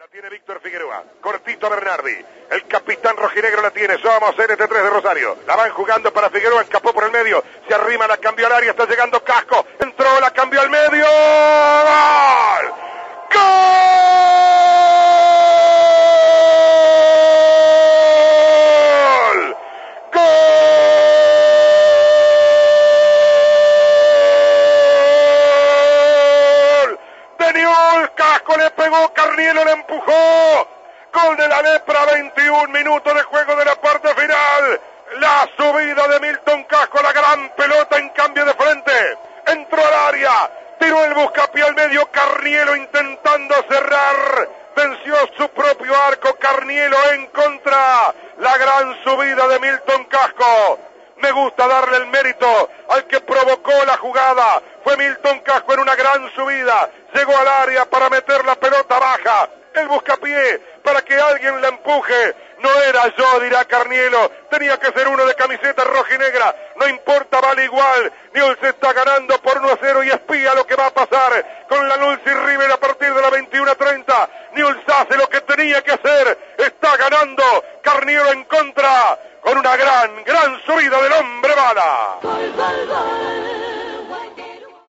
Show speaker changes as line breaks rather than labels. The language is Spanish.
La tiene Víctor Figueroa, cortito a Bernardi, el capitán rojinegro la tiene, somos NT3 de Rosario, la van jugando para Figueroa, escapó por el medio, se arrima, la cambió al área, está llegando Casco, entró, la cambió al medio, ¡gol! ¡Gol! ¡Gol! De Newell's, Casco le pegó, Carnielo le empujó, gol de la Lepra, 21 minutos de juego de la parte final, la subida de Milton Casco, la gran pelota en cambio de frente, entró al área, tiró el buscapié al medio, Carnielo intentando cerrar, venció su propio arco, Carnielo en contra, la gran subida de Milton Casco. Me gusta darle el mérito al que provocó la jugada, fue Milton Casco en una gran subida, llegó al área para meter la pelota baja, el buscapié para que alguien la empuje, no era yo, dirá Carnielo, tenía que ser uno de camiseta roja y negra, no importa, vale igual, Newell's se está ganando por 1-0 y espía lo que va a pasar con la Nulsi River a partir de la 21:30, Newell's hace lo que tenía que hacer, está ganando, Carnielo en contra, con una gran subida del hombre bala.
Gol, gol, gol.